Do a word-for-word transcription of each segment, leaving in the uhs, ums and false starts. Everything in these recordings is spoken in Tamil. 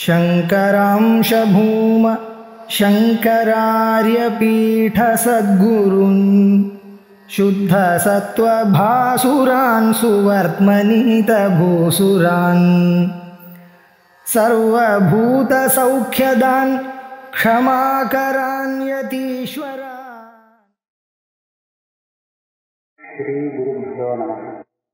शङ्करांश भूम शङ्करार्यपीठसद्गुरून् शुद्धसत्त्वभासुरान् सुवर्त्मनीतभूसुरान् सर्वभूतसौख्यदान् क्षमाकरान् यतीश्वरान्. श्री गुरुभ्यो नमः.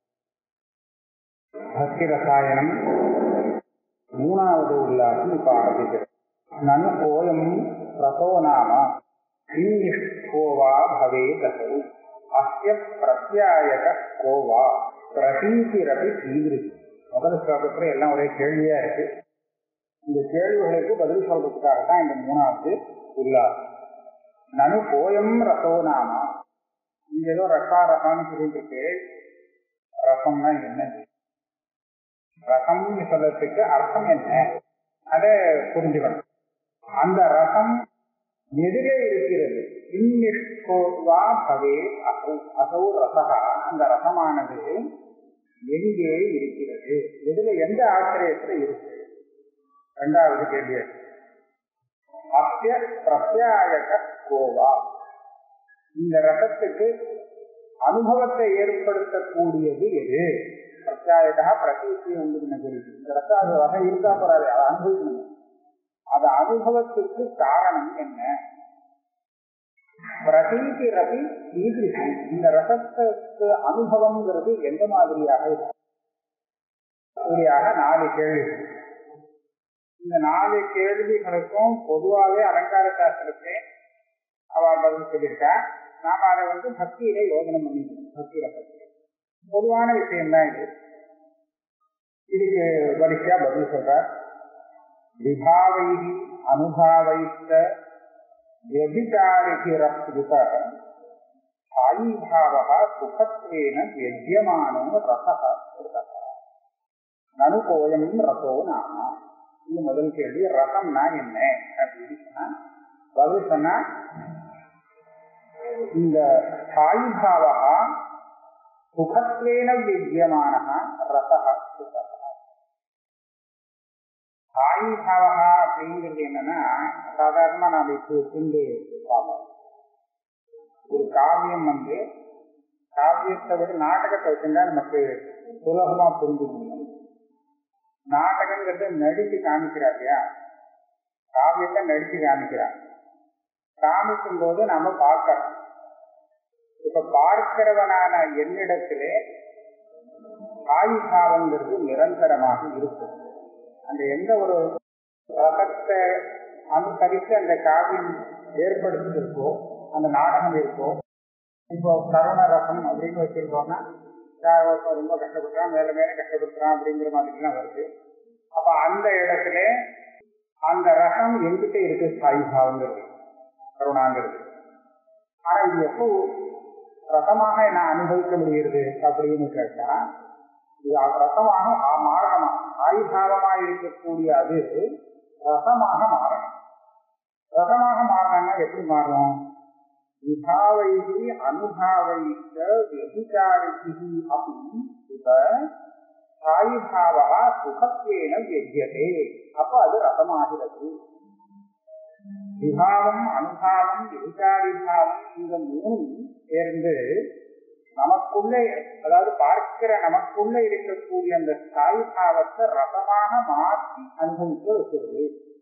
भक्तिरसायनम மூணாவது உல்லாசம் இப்ப ஆரம்பிக்கிறது. நனு கோயம் ரசோ நாம கோவா பவே தசௌ அஸ்ய பிரத்யாயக கோவா பிரதீதிரபி கீதிருதி. முதல் ஸ்லோகத்துல எல்லாம் ஒரே கேள்வியா இருக்கு. இந்த கேள்விகளுக்கு பதில் சொல்றதுக்காகத்தான் இந்த மூணாவது உல்லாசம். நனு கோயம் ரசோ நாம, இங்க ஏதோ ரசா ரசான்னு சொல்லிட்டு இருக்கு. ரசம்னா என்ன, ரசம் சொல்றதுக்கு அர்த்தம் என்ன, அதை புரிஞ்சுக்கணும். அந்த ரசம் எதிரே இருக்கிறது. இந்நிஷ்கோவா பவே அசௌ அசௌ ரசகா, அந்த ரசமானது எங்கே இருக்கிறது, எதுல எந்த ஆசிரியத்துல இருக்கு. இரண்டாவது கேள்வி, அஸ்ய பிரத்யாயக கோவா, இந்த ரசத்துக்கு அனுபவத்தை ஏற்படுத்தக்கூடியது எது. பிரத்யாயகா பிரதீதி உண்டு குறித்து இந்த ரசம் அது வகை இருக்கா போறாது, அதை அனுபவிக்கணும். அது அனுபவத்துக்கு காரணம் என்ன. பிரதீதி ரவி கீதிருதி, இந்த ரசத்துக்கு அனுபவம்ங்கிறது எந்த மாதிரியாக இருக்கு. இப்படியாக நாலு கேள்விகள். இந்த நாலு கேள்விகளுக்கும் பொதுவாகவே அலங்கார சாஸ்திரத்தை அவள் பதில் சொல்லியிருக்கா. நாம அதை வந்து பக்தியிலே யோஜனை பண்ணிக்கணும். பக்தி ரசத்தை பொதுவான விஷயம்தான் இது. இதுக்கு வரிசையா பதில் சொல்றார். விபாவைகி அனுபாவைத்த व्यभिचारिभिरप्युत स्थायीभावः सुखत्वेन व्यज्यमानो रसः कृतः ननु कोयं रसो नाम. இது முதல் கேள்வி. ரசம்னா என்ன அப்படின்னு சொன்னா, பதில் சொன்னா, இந்த ஸ்தாயீபாவா சுகத்வேன வித்யமானः ரசः சுகः. ஸ்தாயீபாவா அப்படிங்கிறது என்னன்னா, சாதாரணமா நாம் இப்போ கொண்டு பார்ப்போம். ஒரு காவியம் வந்து காவியத்தை விட நாடகத்தை வச்சுருந்தா நமக்கு சுலபமா புரிஞ்சு முடியும். நாடகங்கிறத நடிச்சு காமிக்கிறார் இல்லையா, காவியத்தை நடிச்சு காமிக்கிறார். காமிக்கும் போது நாம பார்க்கிறோம். இப்ப பார்க்கிறவனான என்னிடத்திலே ஆயுபாவங்கிறது நிரந்தரமாக இருக்கும். அந்த எந்த ஒரு ரசத்தை அனுசரித்து அந்த காவியம் ஏற்படுத்தி இருக்கோ, அந்த நாடகம் இருக்கோ. இப்போ கருண ரசம் அப்படின்னு வச்சிருக்கோம்னா, ரொம்ப கஷ்டப்படுறான், மேல மேல கஷ்டப்படுறான் அப்படிங்கிற மாதிரிலாம் வருது. அப்ப அந்த இடத்துல அந்த ரசம் எங்கிட்ட இருக்கு, சாயுபாவங்கிறது, கருணாங்கிறது. ஆனா இது எப்போ ரசமாக நான் அனுபவிக்க முடிகிறது அப்படின்னு கேட்டா, இது ரசமாக மாறணுமா, ஆயுபாவமா இருக்கக்கூடிய அது ரசமாக மாறணும். ரசமாக மாறணும்னா எப்படி மாறும். விபாவைகி அனுபாவைச்ச व्यभिचारिभिः अपि उत स्थायीभावः सुखत्वेन व्यज्यते. அப்ப அது ரசமாகிறது. விபாவம், அனுபாவம், व्यभिचारिभाவம் இந்த மூணும் சேர்ந்து நமக்குள்ளே, அதாவது பார்க்கிற நமக்குள்ள இருக்கக்கூடிய அந்த ஸ்தாயீபாவத்தை ரசமாக மாற்றி அனுபவிக்க வச்சிருது.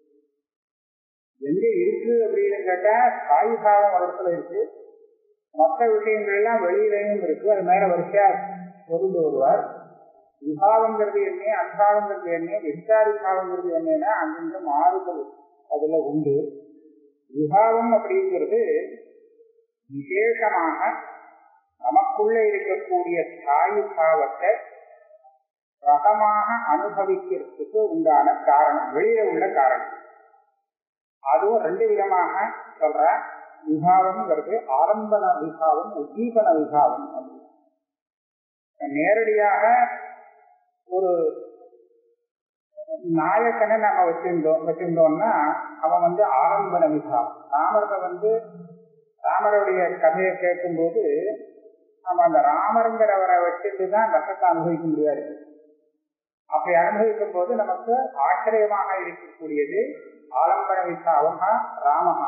எங்க இருக்கு அப்படின்னு கேட்டா, ஸ்தாயீபாவம் ஒரு இடத்துல இருக்கு, மற்ற விஷயங்கள் எல்லாம் வெளியிலையும் இருக்கு. அது மேல வரிசையா பொருள் வருவார். விபாவங்கிறது என்ன, அனுபாவங்கிறது என்ன, விசாரிபாவங்கிறது என்னன்னா அங்கிருந்து மாறுதல் அதுல உண்டு. விபாவம் அப்படிங்கிறது விசேஷமாக நமக்குள்ள இருக்கக்கூடிய ஸ்தாயீபாவத்தை ரசமாக அனுபவிக்கிறதுக்கு உண்டான காரணம், வெளியே உள்ள காரணம். அதுவும் ரெண்டு விதமாக சொல்ற. விபாவம்ங்கிறது ஆரம்பன விபாவம், உஜ்ஜீபன விபாவம். நேரடியாக ஒரு நாயக்கனை நம்ம வச்சிருந்தோம் வச்சிருந்தோம்னா அவன் வந்து ஆரம்பன விபாவம். ராமரை வந்து ராமருடைய கதையை கேட்கும் போது நம்ம அந்த ராமருங்கிறவரை வச்சுட்டு தான் ரசத்தை அனுபவிக்க முடியாது. அப்படி அனுபவிக்கும் போது நமக்கு ஆச்சரியமாக இருக்கக்கூடியது ஆலம்பன விசாவகா ராமகா.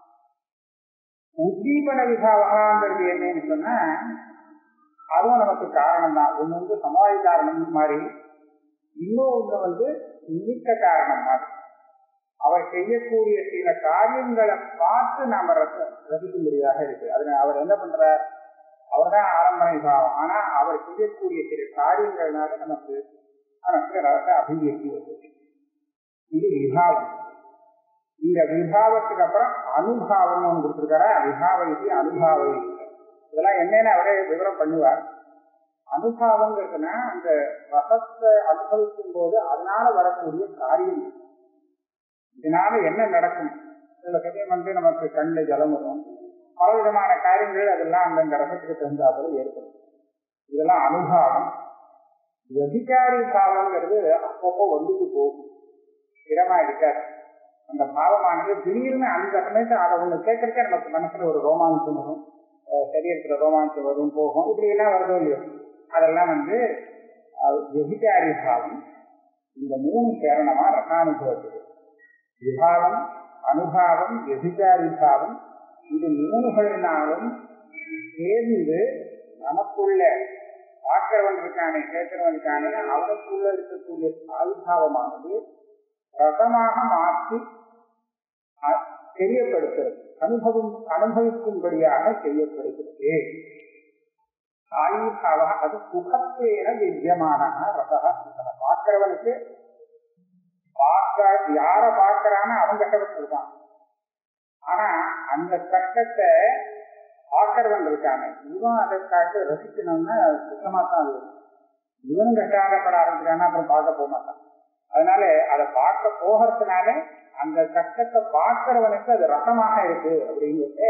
உத்தீபன விசாவகாங்கிறது என்னன்னு சொன்னா அதுவும் நமக்கு காரணம் தான். ஒண்ணு வந்து சமாதி காரணம் மாதிரி, இன்னும் ஒண்ணு வந்து நிமித்த காரணம் மாதிரி. அவர் செய்யக்கூடிய சில காரியங்களை பார்த்து நாம ரசம் ரசிக்கும்படியாக இருக்கு. அதுல அவர் என்ன பண்றார், அவர் தான் ஆலம்பன விசாவம். ஆனா அவர் செய்யக்கூடிய சில காரியங்கள்னால நமக்கு நமக்கு ரச அபிவிருத்தி வருது. இது விபாவம். இந்த விபாவத்துக்கு அப்புறம் அனுபாவம் ஒன்று கொடுத்துருக்காரா, விபாவை அனுபாவை. இதெல்லாம் என்னன்னு அவரே விவரம் பண்ணுவார். அனுபாவங்கிறதுனா அந்த ரசத்தை அனுபவிக்கும் போது அதனால வரக்கூடிய காரியம், இதனால என்ன நடக்கும். சில சமயம் வந்து நமக்கு கண்ணு ஜலம் வரும், பல விதமான காரியங்கள் அதெல்லாம் அந்தந்த ரசத்துக்கு தகுந்தாப்புல ஏற்படும். இதெல்லாம் அனுபாவம். வெதிகாரி பாவங்கிறது அப்பப்போ வந்துட்டு போகும், இடமா இருக்காது. அந்த பாவமானது திடீர்னு அந்த சமயத்தை அதை ஒண்ணு கேட்கறதுக்கே நமக்கு மனசுல ஒரு ரோமாஞ்சம் வரும், சரீரத்துல ரோமாஞ்சம் வரும், போகும், இப்படி எல்லாம் வருதோ இல்லையோ. அதெல்லாம் வந்து வெதிகாரி பாவம். இந்த மூணு சேரணமா ரசானுபவத்துக்கு விபாவம், அனுபாவம், வெதிகாரி பாவம். இது மூணுகளினாலும் சேர்ந்து நமக்குள்ள பார்க்கிறவன் இருக்கானே கேட்கிறவன் இருக்கானே அவனுக்குள்ள இருக்கக்கூடிய சாய்பாவமானது ரசமாக மாற்றி தெரியப்படுத்துறது, அனுபவம் அனுபவிக்கும்படியாக செய்யப்படுகிறது. சாயிபாவ அது சுகத்தேன வித்தியமான ரசக. பார்க்கிறவனுக்கு பார்க்க யார பார்க்கிறான்னு அவன் கஷ்டப்பட்டுருக்கான். ஆனா அந்த கஷ்டத்தை பார்க்கிறவன் இருக்காங்க, இவன் அதை காட்டு ரசிக்கணும்னா சுத்தமா தான் அது. இவனும் கஷ்டப்பட ஆரம்பிக்கிறான்னா அப்புறம் பார்க்க போக மாட்டான். அதனால அதை பார்க்க போகிறதுனால அந்த கஷ்டத்தை பார்க்கிறவனுக்கு அது ரசமாக இருக்கு அப்படிங்கிறத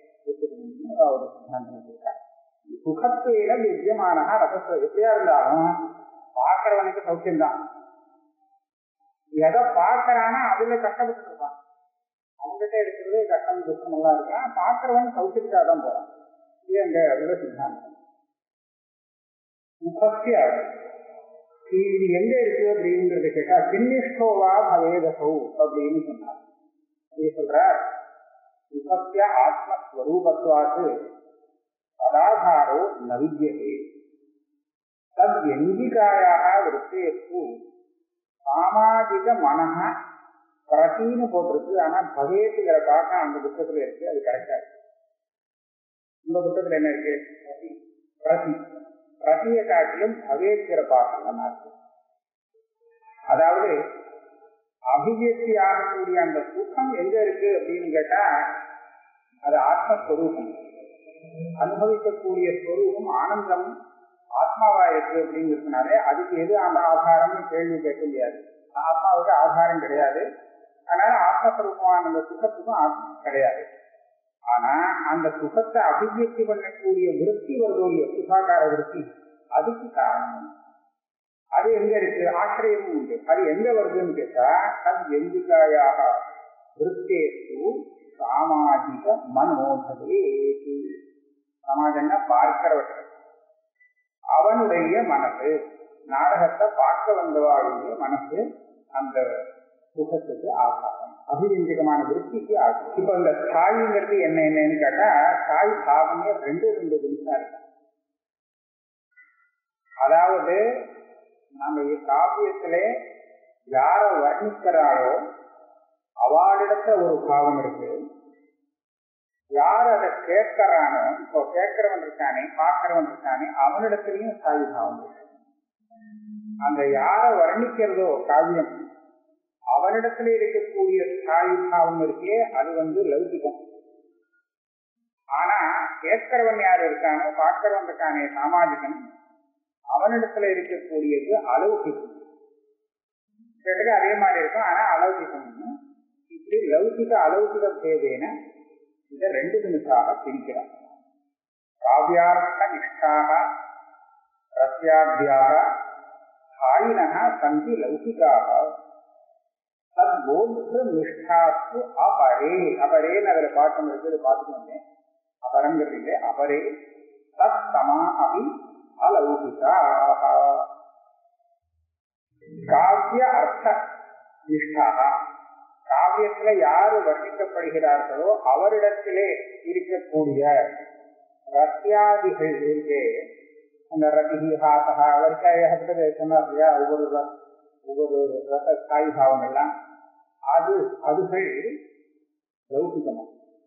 ஒரு சித்தாந்தம். சுகத்தில வித்தியமான ரசத்தை எப்படியா இருந்தாலும் பார்க்கிறவனுக்கு சௌக்கியம்தான். எதை பார்க்கிறானா அதுல கஷ்டப்பட்டு இருப்பான். அவங்ககிட்ட இருக்கிறது கஷ்டம் துக்கம் எல்லாம் இருக்கான், பார்க்கிறவன் சௌக்கியத்துக்காக தான் போறான். இது எங்க உள்ள சித்தாந்தம். முப்பத்தி ஆறு இது எங்க இருக்கு அப்படிங்கிறது கேட்டா கிண்ணிஷ்டோவா பவேதசௌ அப்படின்னு சொன்னார். இது சொல்றார், முப்பத்திய ஆத்மஸ்வரூபத்வாது பதாதாரோ நவித்யதே தத் எங்கிகாயாக விருத்தேஷு சாமாஜிக மனஹ பிரதின்னு போட்டிருக்கு. ஆனா பவேத்துங்கிற பாக்கம் அந்த புத்தகத்துல இருக்கு, அது கரெக்டா இருக்கு. இந்த புத்தகத்துல என்ன இருக்கு, பிரதி பிரதியை காட்டிலும் பவேத்துங்கிற பாக்கம் தான் இருக்கு. அதாவது அபிவியக்தி ஆகக்கூடிய அந்த சுகம் எங்க இருக்கு அப்படின்னு கேட்டா அது ஆத்மஸ்வரூபம். அனுபவிக்கக்கூடிய ஸ்வரூபம் ஆனந்தம் ஆத்மாவா இருக்கு அப்படிங்கிறதுனாலே அதுக்கு எது அந்த ஆதாரம்னு கேள்வி கேட்க முடியாது. ஆத்மாவுக்கு ஆதாரம் கிடையாது. அதனால ஆத்மஸ்வரூபமான அந்த சுகத்துக்கும் ஆத்மா கிடையாது. ஆனா அந்த சுகத்தை அபிவியக்தி பண்ணக்கூடிய விருத்தி வருதோடைய சுகாகார விருத்தி, அதுக்கு காரணம் அது எங்க இருக்கு, ஆசிரியமும் உண்டு. அது எங்க வருதுன்னு கேட்டா அது எந்திகாயாக விருத்தேசு சாமாஜிக மனோதே. சமாஜம்னா பார்க்கிறவர்கள், அவனுடைய மனசு, நாடகத்தை பார்க்க வந்தவாளுடைய மனசு அந்த சுகத்துக்கு ஆகாரம், அபிவியஞ்சகமான விருத்திக்கு ஆகும். இப்ப இந்த சாய்ங்கிறது என்ன என்னன்னு கேட்டா சாய் பாவமே ரெண்டு ரெண்டு நிமிஷம் இருக்கு. அதாவது நம்ம காவியத்துல யார வர்ணிக்கிறாரோ அவளிடத்துல ஒரு பாவம் இருக்கு. யார் அதை கேட்கிறானோ, இப்போ கேட்கிறவன் இருக்கானே பார்க்கிறவன் இருக்கானே அவனிடத்திலையும் சாய் பாவம் இருக்கு. அந்த யார வர்ணிக்கிறதோ காவியம் அவனிடத்துல இருக்கக்கூடிய சாய் பாவம் இருக்கே அது வந்து லௌகிகம். ஆனா கேட்கிறவன் யாரு இருக்கானோ பார்க்கிறவன் இருக்கானே சாமாஜிகன், அவனிடத்துல இருக்கக்கூடியது அலௌகிகம். கேட்டது அதே மாதிரி இருக்கும், ஆனா அலௌகிகம். இப்படி லௌகிக அலௌகிக பேதேன இதை ரெண்டு நிமிஷமாக பிரிக்கிறார். காவியார்த்த நிஷ்டாக ரஸ்யாத்யாக சாயினக சந்தி லௌகிகாக தத்போத்ரு நிஷ்டாஸ்து அபரே. அபரேன்னு அதுல பாட்டம் இருக்கு, அது பார்த்துட்டு வந்தேன். அபரங்கிறது இல்லை, அபரே தத் சமா அபி அலௌகிகா. காவிய அர்த்த நிஷ்டாக, காவியத்துல யாரு வர்ணிக்கப்படுகிறார்களோ அவரிடத்திலே இருக்கக்கூடிய ரத்தியாதிகள் இருக்கே, அந்த ரதி ஹாசகா வரிக்காயப்பட்டது சொன்னார் இல்லையா, ஒவ்வொரு ஒவ்வொரு ரத்த ஸ்தாயி பாவங்கள்லாம், அது அதுகள் லௌகிகமா.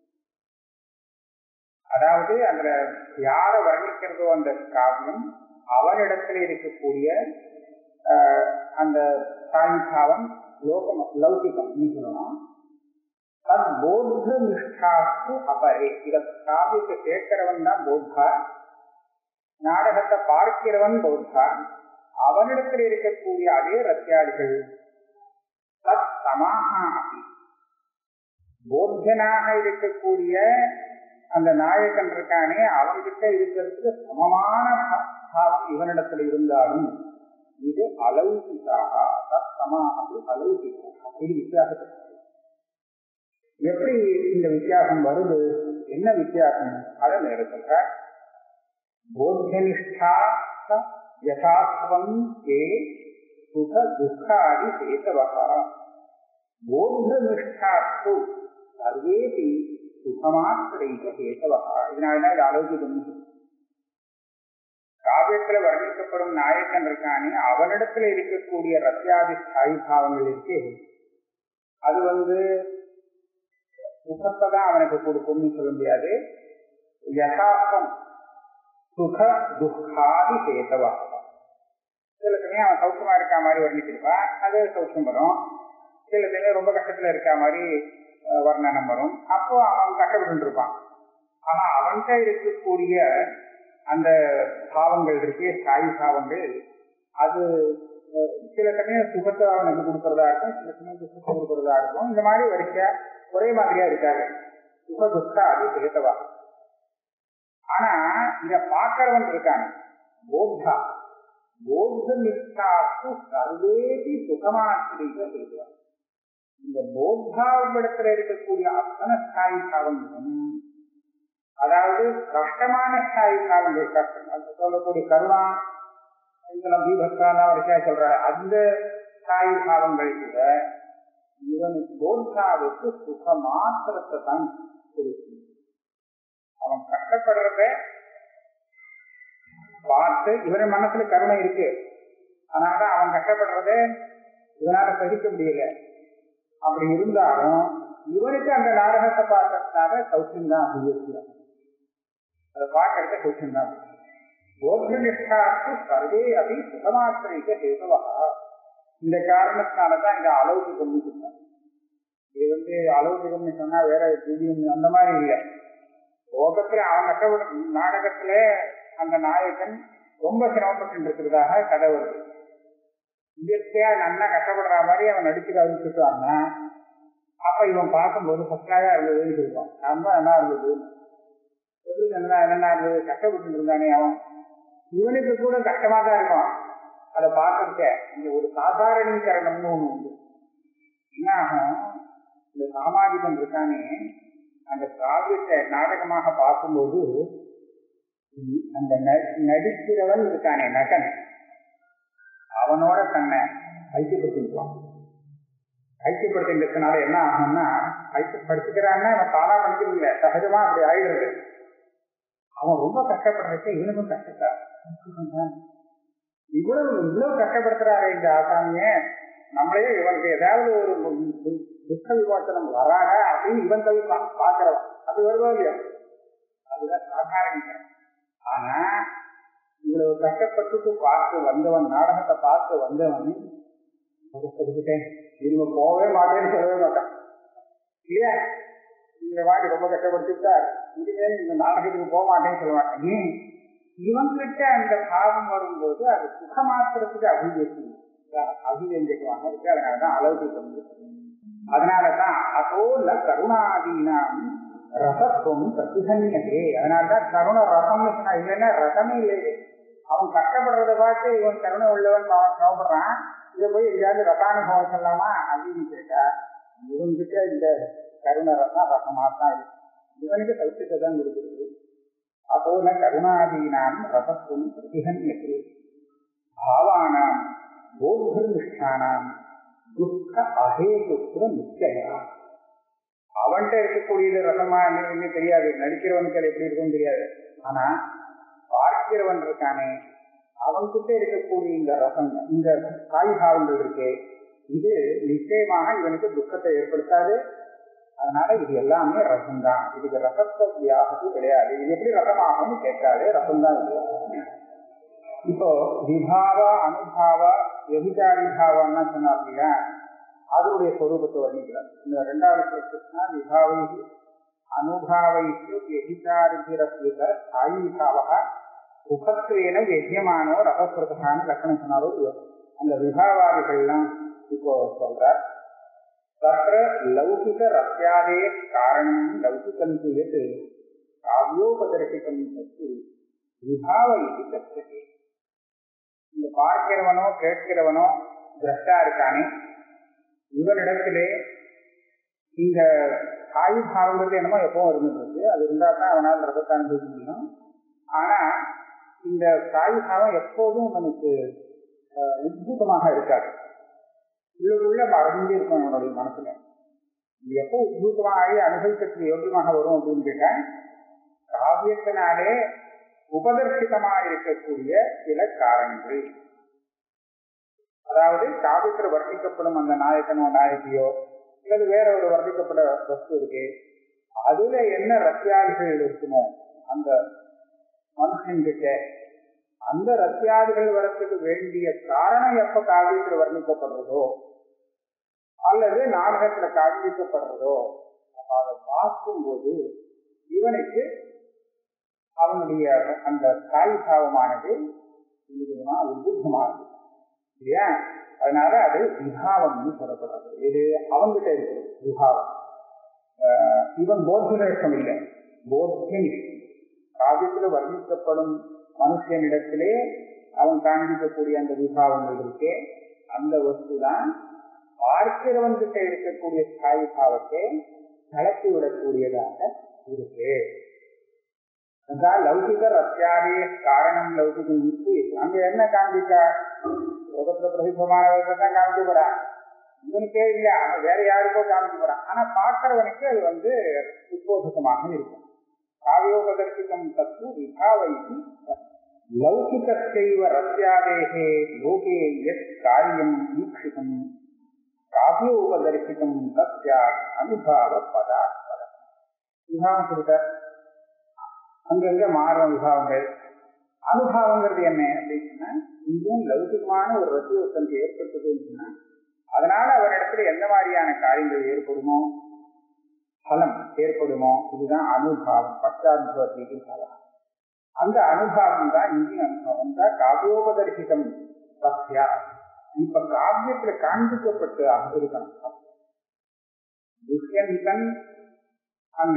அதாவது அந்த யார வர்ணிக்கிறதோ அந்த காவியம் அவனிடத்தில் இருக்கக்கூடிய அந்த ஸ்தாயி பாவம் லோகம் லௌகிகம் சொல்லலாம். தத் போத்த நிஷ்டாக்கு அபரே, இத காவியத்தை கேட்கிறவன் தான் போத்தா, நாடகத்தை பார்க்கிறவன் பௌத்தா, அவனிடத்தில் இருக்கக்கூடிய அதே ரத்தியாதிகள் தத் சமாஹா அபி, போத்தனாக இருக்கக்கூடிய அந்த நாயகன் இருக்கானே அவன்கிட்ட இருக்கிறதுக்கு சமமான பாவம் இவனிடத்தில் இருந்தாலும் இது அலௌகிக்காக, தத் சமாஹி அலௌகிக்காக, இது வித்தியாசப்பட்டது. எப்படி இந்த வித்தியாசம் வருது, என்ன வித்தியாசம் அதை நேர சொல்ற. போத்தியனிஷ்டா யதாத்வம் ஏ சுக துக்காதி சேதவகா, போத்தனிஷ்டாஸ்து சர்வேபி சுகமாத்திரைக சேதவகா. இதனால்தான் இது ஆலோசிக்கும். காவியத்துல வர்ணிக்கப்படும் நாயக்கன் இருக்கானே அவனிடத்துல இருக்கக்கூடிய ரத்தியாதி ஸ்தாயி பாவங்களுக்கு அது வந்து சுகத்தை தான் அவனுக்கு கொடுக்கும்னு சொல்ல முடியாது. யதார்த்தம் சுக துக்காதி சேதவா. சில சமயம் அவன் சௌக்கியமா இருக்கா மாதிரி வர்ணிச்சிருப்பான், அது சௌக்கியம் வரும். சில சமயம் ரொம்ப கஷ்டத்துல இருக்கா மாதிரி வர்ணனம் வரும், அப்போ அவன் கஷ்டப்பட்டு இருப்பான். ஆனா அவன்கிட்ட இருக்கக்கூடிய அந்த பாவங்கள் இருக்கே, ஸ்தாயி பாவங்கள், அது சில சமயம் சுகத்தை அவனுக்கு கொடுக்கறதா இருக்கும், சில சமயம் சுகத்தை கொடுக்கறதா இருக்கும். இந்த மாதிரி வரிசையா ஒரே மாதிரியா இருக்காது, சுக துக்கா அது சேதவா. ஆனா இத பார்க்கிறவன் இருக்காங்க போத்தா, போத்த நிஷ்டாக்கு சர்வேதி சுகமாத்திரிக சேதவா. இந்த போத்தாவிடத்துல இருக்கக்கூடிய அத்தனை ஸ்தாயி பாவங்களும், அதாவது கஷ்டமான ஸ்தாயி பாவங்கள், கஷ்டம் சொல்லக்கூடிய கருணா இதெல்லாம் தீபஸ்தான வரிசையா சொல்றாரு, அந்த ஸ்தாயி பாவங்கள் கூட இவன் போத்தாவுக்கு சுக மாத்திரத்தை தான் கொடுக்கும். அவன் கஷ்டப்படுறத பார்த்து இவன் மனசுல கருணை இருக்கு, அதனால அவன் கஷ்டப்படுறத இவனால சகிக்க முடியல. அப்படி இருந்தாலும் இவனுக்கு அந்த நாடகத்தை பார்க்கறதுனால சௌக்கியம் தான் அபிவிருத்தியம், அதை பார்க்கறத சௌக்கியம் தான். போத்தனிஷ்டாக்கு சர்வே அபி சுகமாத்திரைக்க சேதவா. இந்த காரணத்தினாலதான் இந்த அலௌகிகம்னு சொன்னாங்க. இது வந்து அலௌகிகம்னு சொன்னா வேற திடீர்னு அந்த மாதிரி இல்லை. லோகத்துல அவன் கஷ்டப்பட நாடகத்துல அந்த நாயகன் ரொம்ப சிரமப்பட்டு இருக்கிறதாக கதை வருது. இயற்கையா நல்லா கஷ்டப்படுற மாதிரி அவன் நடிச்சு கவிச்சுட்டாங்க. அப்ப இவன் பார்க்கும்போது ஃபஸ்டாக இருந்ததுன்னு சொல்லுவான், ரொம்ப நல்லா இருந்தது, எப்படி நல்லா என்னென்ன இருந்தது, கஷ்டப்பட்டு இருந்தானே அவன். இவனுக்கு கூட கஷ்டமா தான் இருக்கும் அதை பார்க்கறத. இங்க ஒரு சாதாரணீகரணம்னு ஒண்ணு உண்டு. என்ன ஆகும், இந்த சாமாஜிகன் இருக்கானே அந்த காவியத்தை நாடகமாக பார்க்கும்போது அந்த நடிக்கிறவன் இருக்கானே நகன், அவனோட தன்னை ஐக்கியப்படுத்திக்குவான். ஐக்கியப்படுத்தின்றதுனால என்ன ஆகும்னா, ஐக்கியப்படுத்திக்கிறான்னா அவன் தானா பண்ணிக்கிறது இல்லை, சகஜமா அப்படி ஆயிடுறது. அவன் ரொம்ப கஷ்டப்படுறதுக்கு இவனுக்கும் கஷ்டத்தா, இவ்வளவு இவ்வளவு கஷ்டப்படுத்துறாரு இந்த ஆசாமிய, நம்மளே இவனுக்கு ஏதாவது ஒரு துக்க விமோசனம் வராதா அப்படின்னு இவன் கவி பார்க்கிறவன். அது வருதோ இல்லையா, அதுதான் சாதாரண. ஆனா இவ்வளவு கஷ்டப்பட்டு பார்த்து வந்தவன், நாடகத்தை பார்த்து வந்தவன் கொடுத்துட்டேன், இவங்க போகவே மாட்டேன்னு சொல்லவே மாட்டான் இல்லையா. இந்த வாட்டி ரொம்ப கஷ்டப்படுத்திட்டார், இதுவே இந்த நாடகத்துக்கு போக மாட்டேன்னு சொல்ல மாட்டேன். இவங்கிட்ட அந்த பாவம் வரும்போது அது சுகமாத்திரத்துக்கு அபிவிருத்தி அபிவேந்திக்குவாங்க. அதனாலதான் அளவுக்கு வந்து அதனாலதான் அதோல கருணாதீனாம் ரசத்துவம் பிரதிசன்யதே. அதனாலதான் கருண ரசம்னு சொன்னா, இல்லைன்னா ரசமே இல்லையே. அவன் கஷ்டப்படுறத பார்த்து இவன் கருணை உள்ளவன் கவப்படுறான், இதை போய் எங்கேயாவது ரசானுபவம் சொல்லலாமா அப்படின்னு கேட்டா இவன்கிட்ட இந்த கருண ரசம் ரசமா தான் இருக்கு, இவனுக்கு சௌக்கியத்தை தான் இருக்குது. அதோல கருணாதீனாம் ரசத்துவம் பிரதிசன்யதே பாவானாம் போத்ருஷ்டானாம் துக்க அஹேதுத்வ நிச்சயா. அவன்கிட்ட இருக்கக்கூடியது ரசமா என்ன தெரியாது, நடிக்கிறவனுக்கு அது எப்படி இருக்கும்னு தெரியாது. ஆனா பார்க்கிறவன் இருக்கானே அவன்கிட்ட இருக்கக்கூடிய இந்த ரசம், இந்த காய்பாவங்கள் இருக்கு, இது நிச்சயமாக இவனுக்கு துக்கத்தை ஏற்படுத்தாது. அதனால இது எல்லாமே ரசம்தான். இதுக்கு ரசத்தை வியாபத்து கிடையாது. இது எப்படி ரசமாகும்னு கேட்காது, ரசம்தான் இது. இப்போ விபாவ அனுபாவ எதிகாரி பாவம்னா சொன்னா அப்படின்னா அதனுடைய சொரூபத்தை வர்ணிக்கிறார். இந்த ரெண்டாவது பிரச்சனை விபாவை அனுபாவைக்கு எதிகாரிபிரஸ்வித சாயி விபாவ உபத்வேன யஜ்யமானோ ரசஸ்ருதான லட்சணம் சொன்னாரோ. அந்த விபாவாதிகள்லாம் இப்போ சொல்றார். தற்ற லௌகிக ரத்யாதே காரணம் லௌகிகம் எது காவ்யோபதர்சிகம் சத்து விபாவ இது கற்றது. இந்த பார்க்கிறவனோ கேட்கிறவனோ திரஷ்டா இருக்கானே, இவனிடத்திலே இந்த காய் பாவங்கிறது என்னமோ எப்பவும் இருந்துருக்கு. அது இருந்தா தான் அவனால் ரசத்தை அனுபவிக்க முடியும். ஆனா இந்த காய் பாவம் எப்போதும் அவனுக்கு உத்பூதமாக இருக்காது. உள்ளுக்குள்ள மறைஞ்சு இருக்கும் அவனுடைய மனசுல. இது எப்போ உத்பூதமாக அனுபவிக்கிறதுக்கு யோகியமாக வரும் அப்படின்னு கேட்டா காவியத்தினாலே உபதர்சிதமாக இருக்கக்கூடிய சில காரணங்கள். அதாவது காவியத்தில் வர்ணிக்கப்படும் அந்த நாயகனோ நாயகியோ அல்லது வேற ஒரு வர்ணிக்கப்பட வஸ்து இருக்கு, அதுல என்ன ரத்தியாதிகள் இருக்குமோ அந்த மனுஷன்கிட்ட அந்த ரத்தியாதிகள் வரத்துக்கு வேண்டிய காரணம் எப்ப காவியத்தில் வர்ணிக்கப்படுறதோ அல்லது நாடகத்துல காண்பிக்கப்படுறதோ அதை பார்க்கும்போது இவனுக்கு அவனுடைய அந்த காய் பாவமானது உத்புத்தமானது இல்லையா. அதனால அது விபாவம்னு சொல்லப்படுறது. இது அவங்கிட்ட இருக்கு விபாவம். இவன் போத்தியம் இல்லை, போத்தியம் காவியத்துல வர்ணிக்கப்படும் மனுஷனிடத்திலே அவன் காண்பிக்கக்கூடிய அந்த விபாவங்கள் இருக்கே, அந்த வஸ்து தான் பார்க்கிறவன் கிட்ட இருக்கக்கூடிய ஸ்தாயி பாவத்தை கலப்பி விடக்கூடியதாக இருக்கு. அதான் லௌகிக ரத்தியாதே காரணம் லௌகிகம் இருக்கு. அங்க என்ன காண்பிக்கா உலகத்துல பிரசித்தமானவர்கள் தான் காமிக்க போறான். இவனுக்கே இல்லை, அவன் வேற யாருக்கோ காமிக்க போறான். ஆனா பார்க்கிறவனுக்கு அது வந்து உத்போதகமாக இருக்கும். காவியோபதர்சிகம் தத்து விபாவைக்கு லௌகிகத்தைவ ரத்யாதேகே லோகே யத் காரியம் ஈக்ஷிதம் காவியோபதர்சிகம் தத்யா அனுபாவ பதார்த்தம். விபாவம் சொல்லிட்ட அங்கங்க மாறும் விபாவங்கள். அனுபாவங்கிறது என்ன அப்படின்னா இங்கும் லௌகிகமான ஒரு ரசிவத்தன்மை ஏற்பட்டதுன்னு சொன்னா அதனால அவரிடத்துல எந்த மாதிரியான காரியங்கள் ஏற்படுமோ பலம் ஏற்படுமோ இதுதான் அனுபாவம். பச்சாத்பவத்திற்கு பலம். அந்த அனுபாவம் தான் இங்கேயும் அனுபவம் தான் காவியோபதர்சிகம் பக்தியா. இப்ப காவியத்துல காண்பிக்கப்பட்டு அனுபவிக்கணும். துஷ்யந்தன் அந்த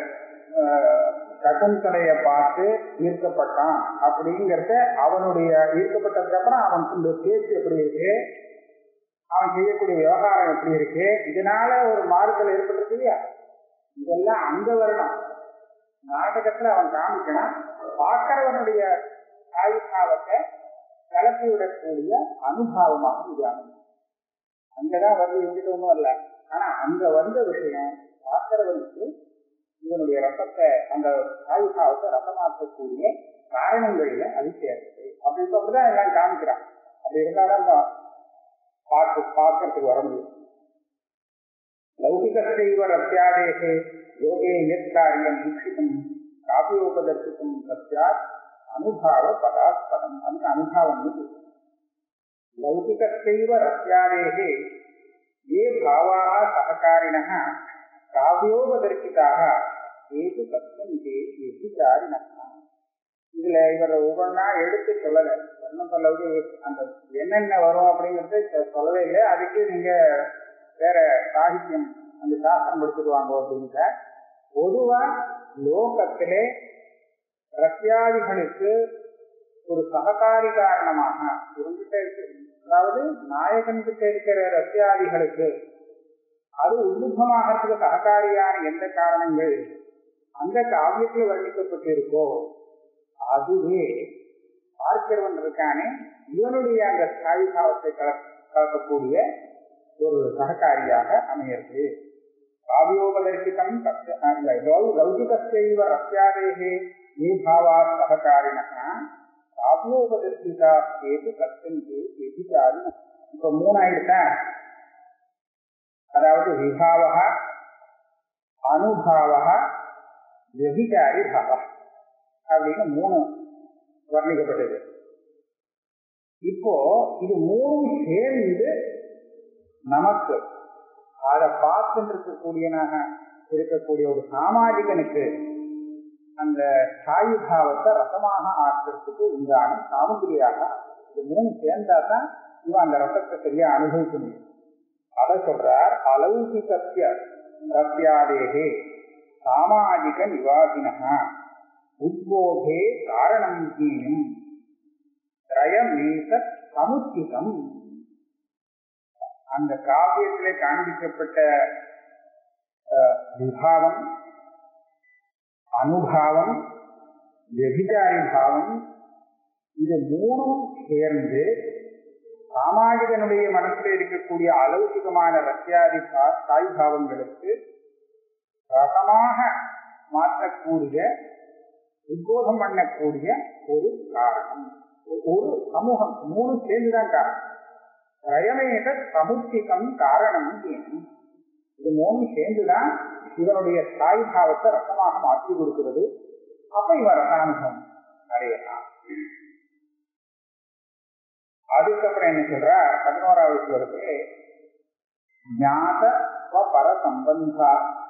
சகுந்தலைய பார்த்து ஈர்க்கப்பட்டான் அப்படிங்கிறத அவனுடைய ஈர்க்கப்பட்டதுக்கு அப்புறம் அவனுக்கு பேச்சு எப்படி இருக்கு, அவன் செய்யக்கூடிய விவகாரம் எப்படி இருக்கு, இதனால ஒரு மாறுதல் ஏற்பட்டிருக்கு இல்லையா. இதெல்லாம் அங்க வரணும். நாடகத்துல அவன் காமிக்கணும். பார்க்கிறவனுடைய ஆயுபாவத்தை கலப்பி விடக்கூடிய அனுபவமாக இது அமையும். அங்கதான் வந்து எங்கிட்ட ஒன்றும் இல்லை. ஆனா அங்க வந்த விஷயம் பார்க்கிறவனுக்கு இதனுடைய ரசத்தை அந்த ஆயுபாவத்தை ரசமாக்கக்கூடிய காரணங்கள்ல அது சேர்த்து அப்படி அப்படிதான் எல்லாம் காமிக்கிறான். அப்படி இருந்தாலும் பார்த்து பார்க்கறதுக்கு வர முடியும். லௌகிகத்தைவ ரத்யாதேகே யோகே யத்காரியம் ஈக்ஷிதம் காவியோபதர்சிதம் சத்யாத் அனுபாவ பதாத்பதம். அந்த அனுபாவம் லௌகிகத்தைவ ரத்யாதேகே ஏ பாவாக சககாரிணः காவியோபதர்சிதாக ஏது சத்தியம் ஏதிகாரிணः. இதுல இவர் ஒவ்வொன்னா எடுத்து சொல்லலை. லௌகி அந்த என்னென்ன வரும் அப்படிங்கிறது சொல்லவே இல்லை. அதுக்கு நீங்க வேற சாகித்யம் அந்த சாஸ்திரம் படிச்சுடுவாங்க அப்படின்ற பொதுவா லோகத்திலே ரஷ்யாதிகளுக்கு ஒரு சககாரி காரணமாக இவங்கிட்ட இருக்கு. அதாவது நாயகன் கிட்ட இருக்கிற ரஷ்யாதிகளுக்கு அது உத்புத்தமாகறதுக்கு சககாரியான எந்த காரணங்கள் அந்த காவியத்தில் வர்ணிக்கப்பட்டு இருக்கோ அதுவே பார்க்கிறவன் இருக்கானே இவனுடைய அந்த ஸ்தாயி பாவத்தை கல கலக்கக்கூடிய ஒரு சககாரியாக அமையிறது. காவியோபதர்சிதம் லௌகிகஸ்யைவ ரஸ்யாதேஹே நீபாவாத் சககாரிணः காவியோபதர்சிதா ஏது கர்த்தந்தே எதிகாரி. இப்ப மூணு ஆயிடுச்சா? அதாவது விபாவः, அனுபாவः, व्यभिचारी भाव அப்படின்னு மூணு வர்ணிக்கப்பட்டது. இப்போ இது மூணு சேர்ந்து நமக்கு அதை பார்த்துட்டு இருக்கக்கூடியனாக இருக்கக்கூடிய ஒரு சாமாஜிகனுக்கு அந்த ஸ்தாயி பாவத்தை ரசமாக ஆக்கிறதுக்கு உண்டான சாமகிரியாக இது மூணு சேர்ந்தா தான் இவன் அந்த ரசத்தை சரியா அனுபவிக்க முடியும். அதை சொல்றார். அலௌகிகஸ்ய ரஸ்யாதேஹே சாமாஜிக நிவாசினஹ உத்போதே காரணம் ஜீனம் திரயமேத சமுச்சிதம். அந்த காவியத்திலே காண்பிக்கப்பட்ட விபாவம், அனுபாவம், व्यभिचारी பாவம் இது மூணும் சேர்ந்து சாமாஜிகனுடைய மனசில் இருக்கக்கூடிய அலௌகிகமான ரஸ்யாதி ஸ்தாயி பாவங்களுக்கு ரசமாக மாற்றக்கூடிய, உத்போதம் பண்ணக்கூடிய ஒரு காரணம், ஒரு சமூகம். மூணு சேர்ந்துதான் காரணம். ரயமேக சமுச்சிகம் காரணம் ஏன்? இது மூணு சேர்ந்துதான் இவனுடைய ஸ்தாயி பாவத்தை ரசமாக மாற்றி கொடுக்கிறது. அப்ப இவன் ரசானுபவம் அடையலாம். அதுக்கப்புறம் என்ன சொல்ற? பதினோராவது ஸ்லோகத்திலே ஞாத பர சம்பந்தா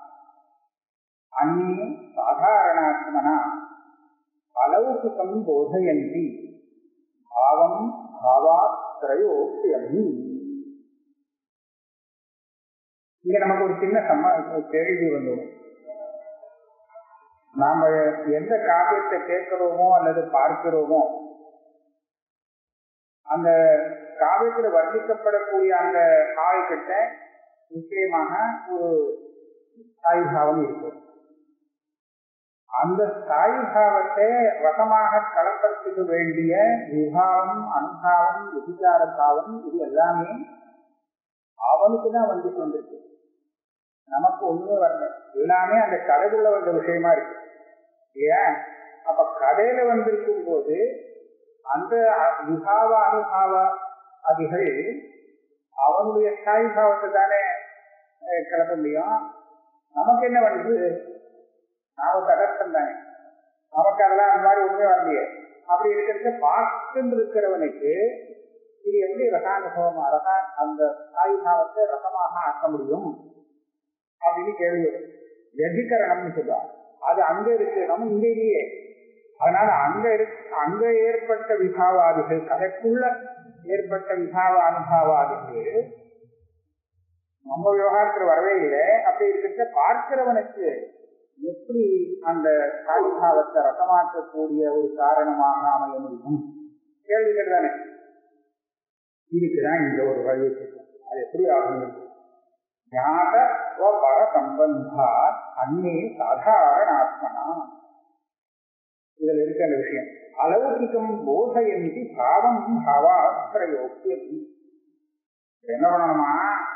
அந்நிய சாதாரணாத்மனா அலௌகிகம் போதயந்தி பாவம் பாவாத்ரயோப்யமி. இங்க நமக்கு ஒரு சின்ன சம்ம கேள்வி வந்தோம். நாம எந்த காவியத்தை கேட்கிறோமோ அல்லது பார்க்கிறோமோ அந்த காவியத்தில் வர்ணிக்கப்படக்கூடிய அந்த ஆள் கிட்ட நிச்சயமாக ஒரு ஸ்தாயி பாவம் இருக்கு. அந்த ஸ்தாயி பாவத்தை ரசமாக கலப்பதற்கு வேண்டிய விபாவம், அனுபாவம், விதிகார பாவம் இது எல்லாமே அவனுக்கு தான் வந்து கொண்டிருக்கு. நமக்கு ஒண்ணுமே வரல. எல்லாமே அந்த கதைக்குள்ள வந்த விஷயமா இருக்கு இல்லையா? அப்ப கதையில வந்திருக்கும் போது அந்த விபாவ அனுபாவ அதிகள் அவனுடைய ஸ்தாயி பாவத்தை தானே கிளப்ப முடியும். நமக்கு என்ன பண்ணுது? நாம தகர்த்தம் தானே, நமக்கு அதெல்லாம் அந்த மாதிரி ஒண்ணுமே வரலையே. அப்படி இருக்கிறது பார்த்து இருக்கிறவனுக்கு இது எப்படி ரசானுபவம், ரசா அந்த ஸ்தாயி பாவத்தை ரசமாக ஆக்க முடியும் அப்படின்னு கேள்வி. வெதிகரணம்னு சொல்லுவாங்க. அது அங்க இருக்கு, நம்ம இங்க இல்லையே. அதனால அங்க அங்க ஏற்பட்ட விபாவாதிகள், கதைக்குள்ள ஏற்பட்ட விபாவ அனுபாவாதிகள் நம்ம விவகாரத்துல வரவே இல்லை. அப்படி இருக்கிற பார்க்கிறவனுக்கு எப்படி அந்த ஸ்தாயி பாவத்தை ரசமாக்கக்கூடிய ஒரு காரணமாக அமைய முடியும் கேள்விகள் தானே. இதுக்குதான் இந்த ஒரு வழி. அது எப்படி ஆகும்? ஞாத பர சம்பந்தா அந்நே சாதாரணாத்மனா. இதுல இருக்க அந்த விஷயம் அலௌகிகம் போதயந்தி பாவம் பாவாத்ரயோக்யம். என்ன பண்ணணுமா?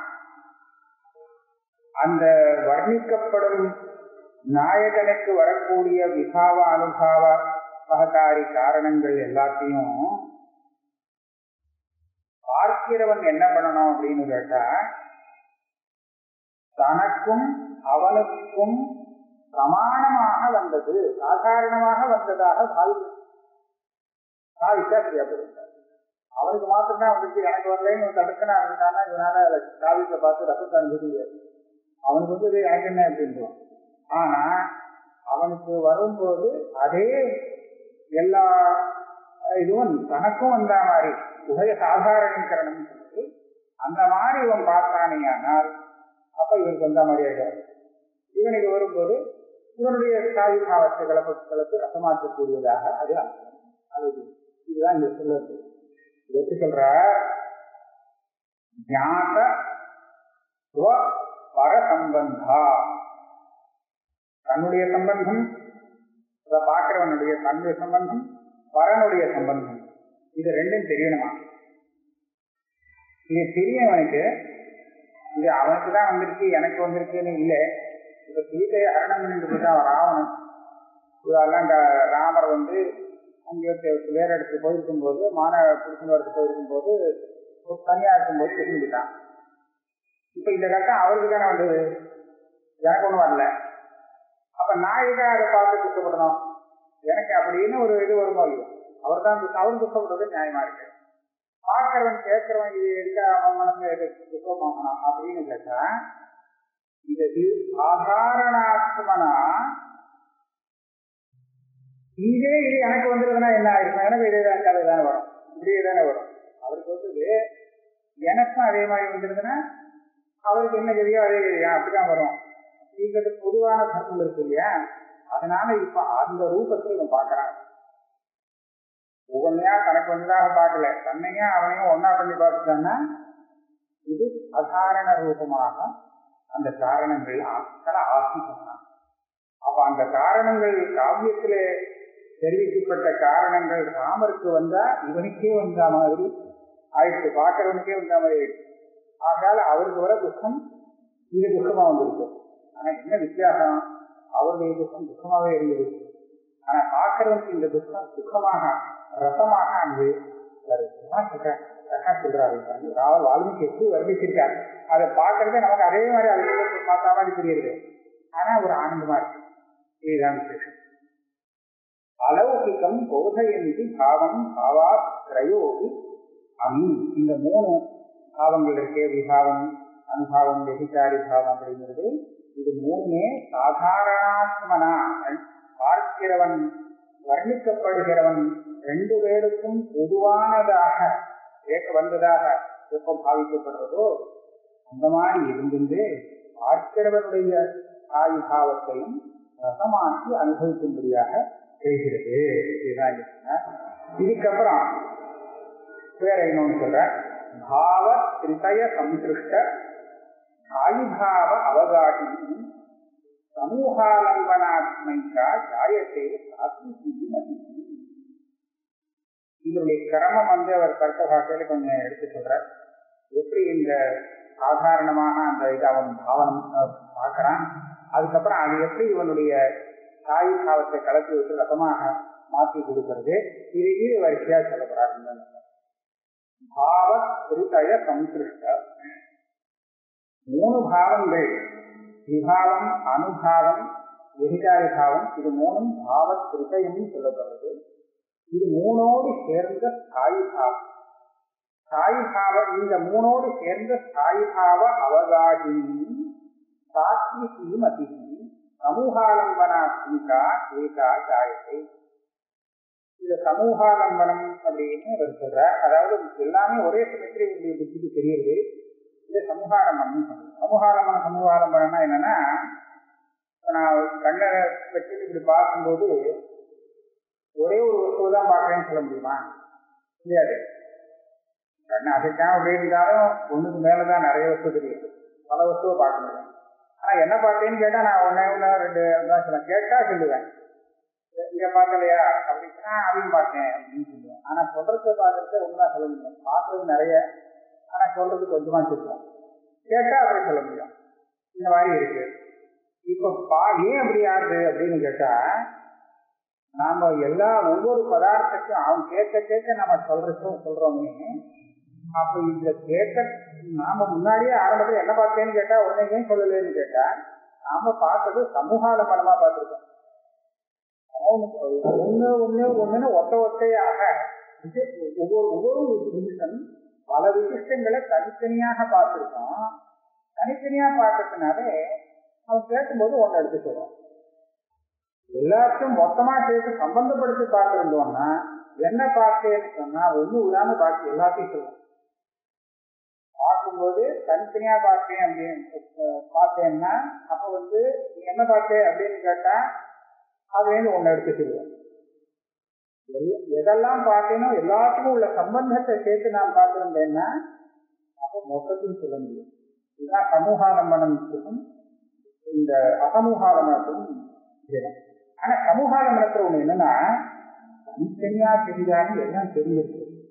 அந்த வர்ணிக்கப்படும் நாயகனுக்கு வரக்கூடிய விபாவ அனுபாவ சககாரி காரணங்கள் எல்லாத்தையும் பார்க்கிறவன் என்ன பண்ணணும் அப்படின்னு கேட்டா, தனக்கும் அவனுக்கும் சமானமாக வந்தது, சாதாரணமாக வந்ததாக பாவி பாவிச்சா சரியாப்படுத்த. அவனுக்கு மாத்திரம்தான் வந்துச்சு, எனக்கு வரலன்னு தடுக்கனா இருந்தானா இவனால காவியத்தை பார்த்து ரசத்தை அனுபவிக்க. அவனுக்கு வந்து இது எனக்கு என்ன அப்படின்றான். ஆனா அவனுக்கு வரும்போது அதே எல்லா இதுவும் தனக்கும் வந்த மாதிரி உபய சாதாரணீகரணம் சொல்லி அந்த மாதிரி இவன் பார்த்தானே. ஆனால் அப்ப இவனுக்கு வந்த மாதிரி ஆகிறார். இவனுக்கு வரும்போது இவனுடைய ஸ்தாயி பாவத்தை கலப்பங்களுக்கு ரசமாக்கக்கூடியதாக அது அழுது. இதுதான் இந்த சொல்றது. எப்படி சொல்ற? ஞாத பர சம்பந்தா, தன்னுடைய சம்பந்தம், அதை பார்க்கிறவனுடைய தன்னுடைய சம்பந்தம், பரனுடைய சம்பந்தம். இது ரெண்டும் தெரியணுமா? இது தெரியவனுக்கு இது அவனுக்கு தான் வந்திருக்கு எனக்கு வந்திருக்குன்னு இல்லை. இப்ப சீதையை ஹரணம் பண்ணிட்டு போயிட்டான் ராவணன். இதெல்லாம் ராமர் வந்து அங்கே வேற இடத்துக்கு போயிருக்கும் போது மான புடிச்சுன்னு இடத்துக்கு போயிருக்கும் போது தனியா இருக்கும்போது தெரிஞ்சுக்கிட்டான். இப்ப இந்த கட்டம் அவருக்கு தானே வந்தது, எனக்கு ஒன்றும் வரல. அப்ப நான் எதுக்காக அதை பார்த்து துக்கப்படணும்? எனக்கு அப்படின்னு ஒரு இது வருமா இல்லையோ, அவர் தான் அவர் துக்கப்படுறது நியாயமா இருக்கு. பார்க்கிறவன் கேட்கிறவன் இது எதுக்கா அவன் மனசு துக்கமாகணும் அப்படின்னு கேட்டா இது சாதாரணாத்மனா இதே இது எனக்கு வந்துருதுன்னா என்ன ஆயிருக்கும்? எனக்கு இதே தான் கதை தானே வரும், இப்படியே தானே வரும். அவருக்கு வந்து எனக்கும் அதே மாதிரி வந்துருதுன்னா அவருக்கு என்ன கதையோ அதே கதையா அப்படிதான் வரும். இதுக்கு பொதுவான தர்மம் இருக்கு இல்லையா? அதனால இப்ப அந்த ரூபத்தை இவன் பார்க்கறான். ஒவ்வொன்னையா தனக்கு வந்ததாக பார்க்கல, தன்னையா அவனையும் ஒன்னா பண்ணி பார்த்துட்டான்னா இது அசாரண ரூபமாக அந்த காரணங்கள் ஆசிக்கலாம். அப்ப அந்த காரணங்கள் காவியத்திலே தெரிவிக்கப்பட்ட காரணங்கள் ராமருக்கு வந்தா இவனுக்கே வந்த மாதிரி ஆயிடுச்சு, பார்க்கிறவனுக்கே வந்த மாதிரி ஆயிடுச்சு. ஆகையால அவருக்கு வர துக்கம் இது துக்கமா வந்திருக்கு. ஆனா என்ன வித்தியாசம், அவருடைய துக்கம் துக்கமாவே இருந்தது. ஆனா பார்க்கிறவனுக்கு இந்த துக்கம் சுகமாக ரசமாக அங்கு சொல்றாரு. ராவல் வால்மீகி எப்படி வர்ணிச்சிருக்காரு, அதை பார்க்கறதே நமக்கு அதே மாதிரி அது பார்த்தா மாதிரி தெரியுது. ஆனா ஒரு ஆனந்தமா இருக்கு. இதுதான் விசேஷம். அலௌகிகம் போதையந்தி பாவம் பாவா திரையோகி அமி. இந்த மூணு பாவங்கள் இருக்கே, விபாவம் அனுபாவம் வெகுச்சாரி பாவம் அப்படிங்கிறது, இது மூணுமே சாதாரணாத்மனா பார்க்கிறவன் வர்ணிக்கப்படுகிறவன் ரெண்டு பேருக்கும் பொதுவானதாக ஏற்க வந்ததாக எப்ப பாவிக்கப்படுறதோ அந்த மாதிரி இருந்துட்டு பார்க்கிறவனுடைய ஆயு பாவத்தையும் ரசமாக்கி அனுபவிக்கும்படியாக செய்கிறது. இதுதான். இதுக்கப்புறம் வேற இன்னொன்னு சொல்ற, பாவ திரிதய சம்பிருஷ்ட ஆயுபாவ அவகாடி சமூகாலம்பனாத்மைக்கா ஜாயத்தே சாத்விகி. இதனுடைய கிரமம் வந்து அவர் கருத்த பாஷையில கொஞ்சம் எடுத்து சொல்றார். எப்படி இந்த சாதாரணமான அந்த இதை அவன் பாவனம் பார்க்கறான், அதுக்கப்புறம் அது எப்படி இவனுடைய தாய் பாவத்தை கலத்தி விட்டு ரசமாக மாற்றி கொடுக்கிறது, இது இது வரிசையா சொல்லப்படுறாங்க. பாவ திருத்தய சம்பிருஷ்ட மூணு பாவங்கள், விபாவம் அனுபாவம் வெகுச்சாரி பாவம், இது மூணும் பாவ திருத்தயம் சொல்லப்படுறது. இது மூணோடு சேர்ந்த ஸ்தாயி பாவம். ஸ்தாயி பாவம் இந்த மூணோடு சேர்ந்த ஸ்தாயி பாவ அவகாடினி சாத்விகீம் அதிகி சமூகாலம்பனாத்மிகா ஏகா ஜாயத்தை. இந்த சமூகாலம்பனம் அப்படின்னு அவர் சொல்றார். அதாவது எல்லாமே ஒரே சமயத்திலே புத்திக்கு தெரியுது. இது சமூகாலம்பனம். சமூகாலம்பனம் சமூகாலம்பனம்னா என்னன்னா, நான் கண்ணை வச்சு இப்படி பார்க்கும்போது ஒரே ஒரு வஸ்துவை தான் பார்க்கறேன்னு சொல்ல முடியுமா? முடியாது. கண்ணை அசைக்காம அப்படி இருந்தாலும் ஒண்ணுக்கு மேலதான் நிறைய வஸ்து தெரியுது, பல வஸ்துவை பார்க்க முடியும். ஆனா என்ன பார்த்தேன்னு கேட்டா நான் ஒன்னே ஒண்ணு ரெண்டு தான் சொல்ல கேட்டா சொல்லுவேன். இங்க பார்க்கலையா அப்படின்னா அதையும் பார்த்தேன் அப்படின்னு சொல்லுவேன். ஆனா சொல்றத பார்க்கறத ஒண்ணுதான் சொல்ல முடியும். பார்க்கறது நிறைய, ஆனா சொல்றது கொஞ்சமா சொல்லுவேன். கேட்டா அப்படி சொல்ல முடியும். இந்த மாதிரி இருக்கு. இப்ப பா ஏன் அப்படி ஆகுது அப்படின்னு கேட்டா, நாம எல்லா ஒவ்வொரு பதார்த்தத்தையும் அவன் கேட்க கேட்க நம்ம சொல்றதும் சொல்றோமே. அப்ப இந்த கேட்க நாம முன்னாடியே ஆரம்பத்தில் என்ன பார்த்தேன்னு கேட்டா உடனே ஏன் சொல்லலன்னு கேட்டா, நாம பார்த்தது சமூகாலம்பனமா பார்த்திருக்கோம். ஒண்ணு ஒண்ணு ஒண்ணுன்னு ஒத்த ஒத்தையாக ஒவ்வொரு ஒவ்வொரு நிமிஷம் பல விசிஷ்டங்களை தனித்தனியாக பார்த்திருக்கோம். தனித்தனியா பார்க்கறதுனாலே அவன் கேட்கும்போது ஒன்னு எடுத்து சொல்லுவோம். எல்லாத்தையும் மொத்தமா சேர்த்து சம்பந்தப்படுத்தி பார்த்திருந்தோம்னா என்ன பார்த்தேன்னு சொன்னா ஒண்ணு விடாம பாக்கி எல்லாத்தையும் சொல்லுவோம். பார்க்கும்போது தனித்தனியா பார்த்தேன் அப்படின்னு பார்த்தேன்னா அப்ப வந்து நீ என்ன பார்த்தேன் அப்படின்னு கேட்டா அதுலேருந்து ஒன்னு எடுத்து சொல்லுவோம். எதெல்லாம் பார்த்தேனோ எல்லாத்துக்கும் உள்ள சம்பந்தத்தை சேர்த்து நான் பார்த்திருந்தேன்னா அப்போ மொத்தத்தையும் சொல்ல முடியும். இதுதான் சமூகாலம்பனத்துக்கும் இந்த அசமூகாலம்பனத்துக்கும் வேணும். ஆனா சமூகாலம்பனத்துல ஒண்ணு என்னன்னா தனித்தனியா தெரியாம எல்லாம் தெரிஞ்சிருக்கு.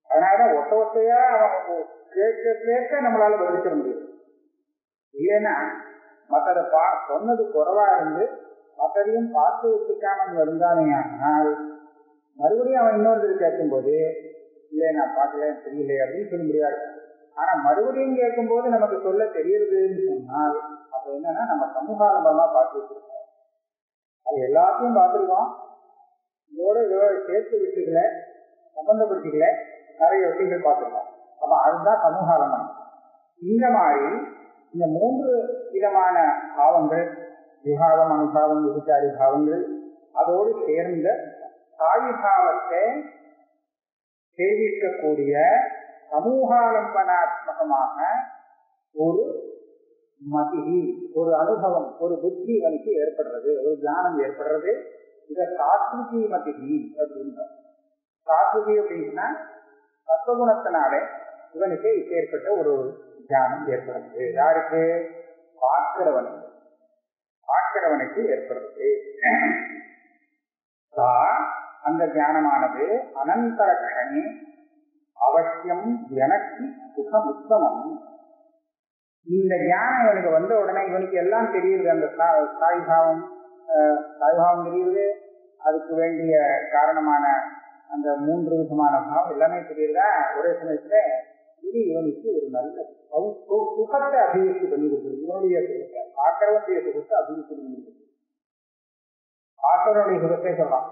அதனாலதான் ஒத்த ஒத்தையா அவன் கேட்க கேட்க நம்மளால பதிலிக்க முடியும். இல்லைன்னா மற்றதை பா சொன்னது குறைவா இருந்து மற்றதையும் பார்த்து வச்சுக்காம இருந்தானே ஆனால் மறுபடியும் அவன் இன்னொரு கேட்கும்போது இல்லை நான் பார்க்கல தெரியல அப்படின்னு சொல்ல முடியாது. ஆனா மறுபடியும் கேட்கும்போது நமக்கு சொல்ல தெரியுதுன்னு சொன்னால் அப்ப என்னன்னா நம்ம சமூகாரம்பமா பார்த்து வச்சிருக்கோம். அது எல்லாத்தையும் பார்த்துருக்கோம். இதோட இதோட சேர்த்து விட்டுக்கல சம்பந்தப்படுத்திக்கல நிறைய விஷயங்கள் பார்த்துருக்கோம். அப்ப அதுதான் சமூகாரம்பம். இந்த மாதிரி இந்த மூன்று விதமான பாவங்கள் விபாவம் அனுபாவம் விபச்சாரி பாவங்கள் அதோடு சேர்ந்த சாயி பாவத்தை சேவிக்கக்கூடிய சமூகாலம்பனாத்மகமாக ஒரு மதி ஒரு அனுபவம் ஒரு புத்தி இவனுக்கு ஏற்படுறது, ஒரு ஞானம் ஏற்படுறது. இத சாத்விகி மதிகி அப்படின்ற சாத்விகி அப்படின்னா தத்துவகுணத்தினாலே இவனுக்கு ஏற்பட்ட ஒரு ஞானம் ஏற்படுறது. யாருக்கு? பார்க்கிறவனுக்கு பார்க்கிறவனுக்கு ஏற்படுறது. அந்த ஞானமானது அனந்தரக்ஷணி அவசியம் எனக்கு சுகம் உத்தமம். இந்த ஞானம் இவனுக்கு வந்த உடனே இவனுக்கு எல்லாம் தெரியுது. அந்த சாய்பாவம் சாய்பாவம் தெரியுது. அதுக்கு வேண்டிய காரணமான அந்த மூன்று விதமான பாவம் எல்லாமே தெரியுதா ஒரே சமயத்துல. இது இவனுக்கு ஒரு நல்ல சுகத்தை அபிவிருத்தி பண்ணி கொடுக்குது. இவனுடைய சுகத்தை பார்க்கிறவனுடைய சுகத்தை அபிவிருத்தி பண்ணி கொடுக்குது. பார்க்கிறவனுடைய சுகத்தை சொல்லலாம்.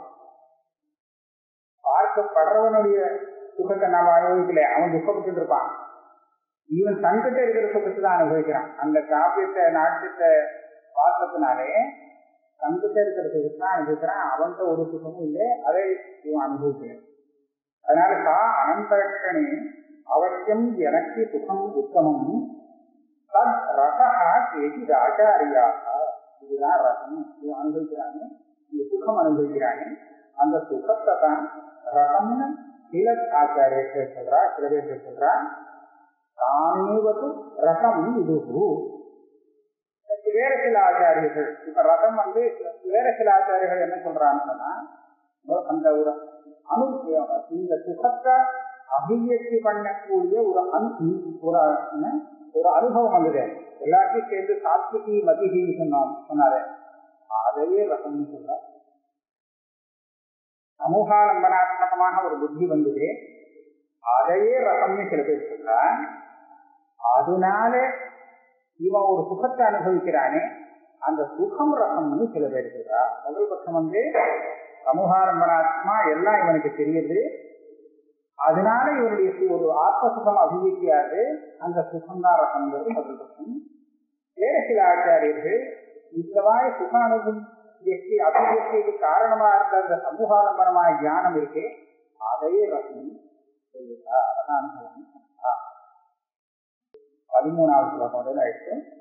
பார்க்கப்படுறவனுடைய சுகத்தை நாம அனுபவிக்கல, அவன் துக்கப்பட்டு இருப்பான். இவன் தங்கிட்ட இருக்கிற சுகத்தை தான் அனுபவிக்கிறான். அந்த காப்பியத்தை நாட்டியத்தை பார்த்ததுனாலே தங்கிட்ட இருக்கிற சுகத்தை தான் அனுபவிக்கிறான். அவன்கிட்ட ஒரு சுகமும் இல்லை, அதை இவன் அனுபவிக்கிறான். அதனால கா அனந்தரக்ஷணி அவசியம் எனக்கு சுகம் உத்தமம் தத் ரசா கேட்டி ஆச்சாரியாக. இதுதான் ரசம். இவன் அனுபவிக்கிறானே, இந்த சுகம் அனுபவிக்கிறானே, அந்த சுகத்தை தான் ரசம்னு சில ஆச்சாரியர்கள் சொல்றா, சில பேர்கள் சொல்றா. தாமேவது ரசம் இதுகு. வேற சில ஆச்சாரியர்கள் இப்ப ரசம் வந்து வேற சில ஆச்சாரியர்கள் என்ன சொல்றான்னு சொன்னா அந்த ஒரு அனு இந்த சுகத்தை அபிவியக்தி பண்ணக்கூடிய ஒரு அனு ஒரு ஒரு அனுபவம் வந்தது. எல்லாத்தையும் சேர்ந்து சாத்விகி மதிகி சொன்னார் சொன்னாரு. அதையே ரசம்னு சொல்றார். சமூகாலம்பனாத்மகமாக ஒரு புத்தி வந்தது, அதையே ரசம்னு சில பேர் சொல்றார். அதனால இவன் ஒரு சுகத்தை அனுபவிக்கிறானே, அந்த சுகம் ரசம்னு சில பேர் சொல்றார். முதல் பட்சம் வந்து சமூகாலம்பனாத்மா எல்லாம் இவனுக்கு தெரியுது, அதனால இவருடைய ஒரு ஆத்ம சுகம் அபிவிருத்தியாது, அந்த சுகம்தான் ரசம்ங்கிறது முதல் பட்சம். வேறு சில ஆச்சாரியர்கள் இந்த மாதிரி சுக அனுபவம் அபிவிருத்திக்கு காரணமா இருந்த அந்த சமூகாலம்பனமான ஞானம் இருக்கு, அதையே ரசம் சொல்லுறா. பதிமூணாவது ஸ்லோகம் ஆயிடுச்சு.